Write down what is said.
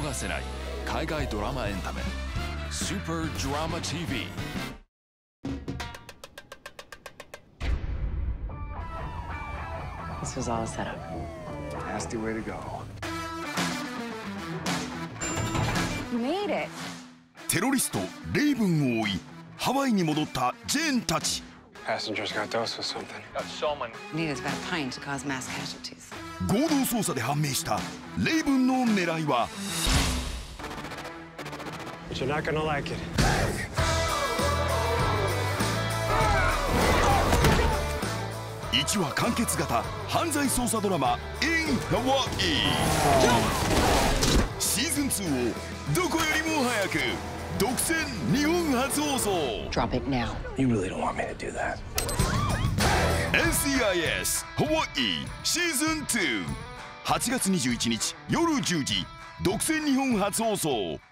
逃せない海外ドラマエンタメスーパードラマ TV。 This was all a setup. Nasty way to go. You made it. テロリストレイブンを追いハワイに戻ったジェーンたち。 Passengers got dosed with something. Need us about a pint to cause mass casualties. 合同捜査で判明したレイブンの狙いは But you're not gonna like it. 1話完結型犯罪捜査ドラマ In Hawaii シーズン2をどこよりも早く独占日本初放送。 Drop it now. You really don't want me to do that. NCIS Hawaii シーズン2 8月21日夜10時独占日本初放送。